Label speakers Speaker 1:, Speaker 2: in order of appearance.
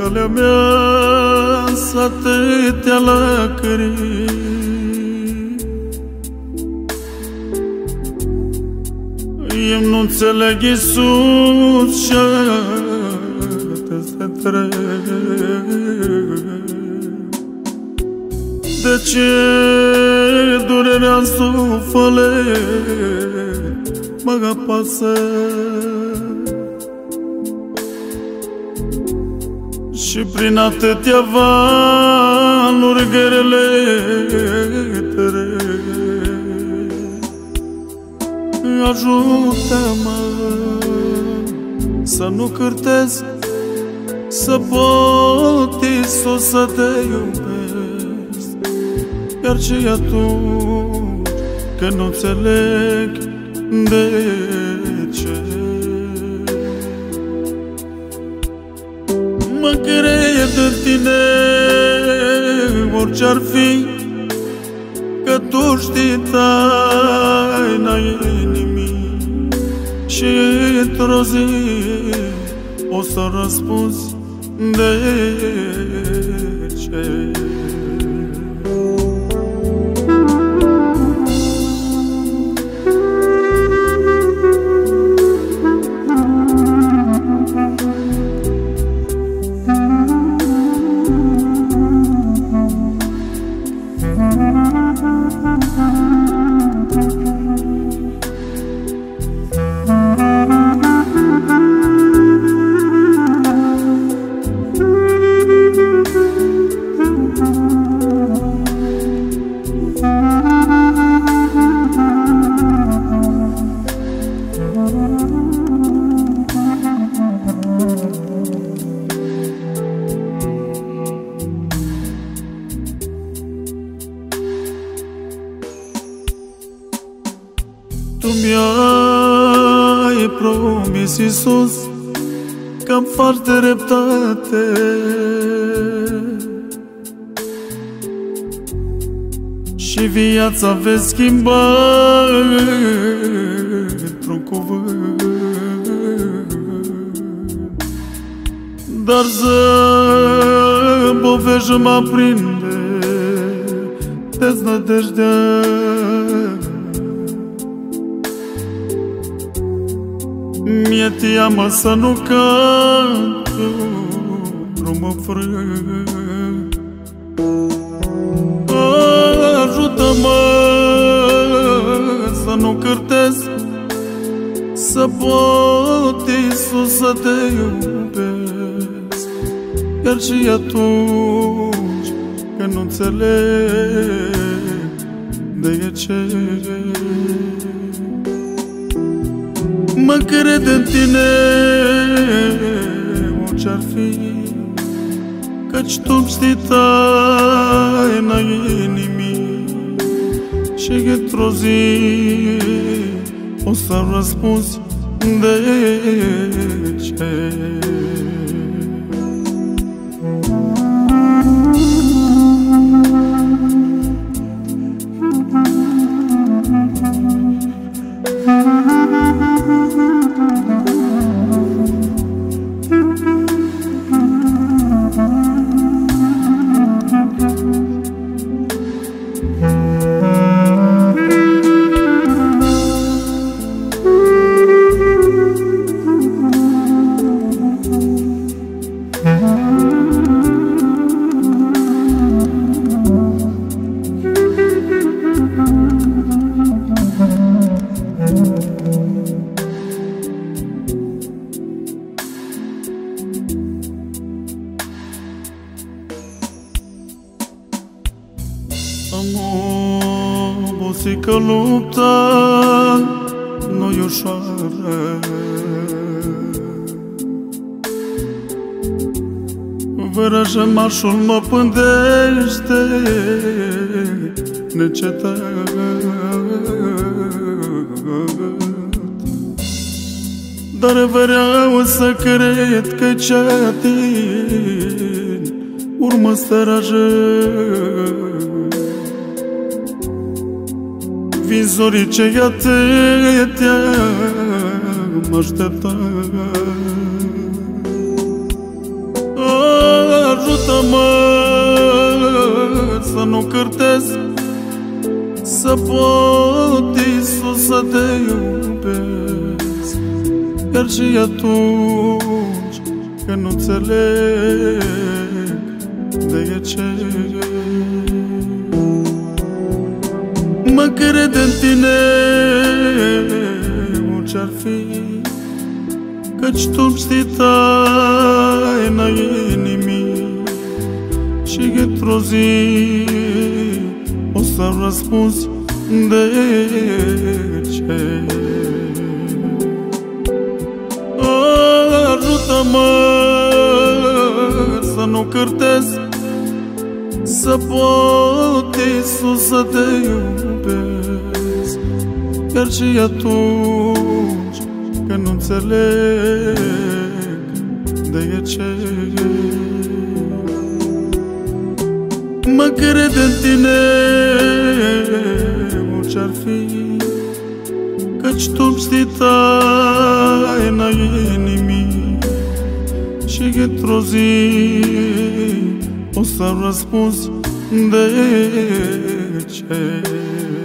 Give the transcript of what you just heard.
Speaker 1: calea mea s atâtea lacrimi. Eu nu înțeleg, Iisus, ce te întreb. De ce durerea în suflet mă apasă și prin atâtea valuri grele trec? Ajută-mă să nu cârtesc, să pot, Iisus, să te iubesc. Iar ce atunci când nu înțeleg de ce mă cred în tine, orice-ar fi, că tu știi taina inimii și într-o zi o să răspunzi de ce. Tu mi-ai promis, Iisus, că-mi faci dreptate și viața vei schimba într-un cuvânt. Dar zăbovești mă prinde deznădejdea. Mi-e teamă să nu cad, nu mă frâng. Ajută-mă să nu cârtesc, să pot, Iisus, să te iubesc. Iar și atunci când nu înțeleg de ce mă cred în tine, orice-ar fi, căci tu știi taina inimii și într-o zi o să răspunzi de ce. Am obosit că lupta nu-i ușoară, vrăjămașul mă pândește necetat. Dar vreau să cred că cea din urmă sărajă vizorii ce atâtea mă aștepta. Ajută-mă să nu cârtez, să pot, Iisus, să te iubesc. Chiar și atunci când nu înțeleg de ce mă cred în tine, orice-ar fi, căci tu știi taina inimii și într-o zi o să răspunzi de ce. Ajută-mă să nu cârtez, să pot, Iisus, să te iubesc. Chiar și atunci când nu înțeleg de ce mă cred în tine, orice-ar fi, căci tu știi taina inimii și într-o zi o să răspunzi de ce.